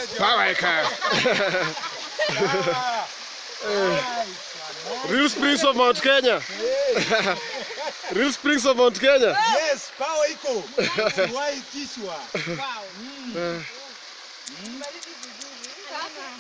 Power. Real Springs of Mount Kenya. Real Springs of Mount Kenya. Yes, power iko. Why tishwa. Wow.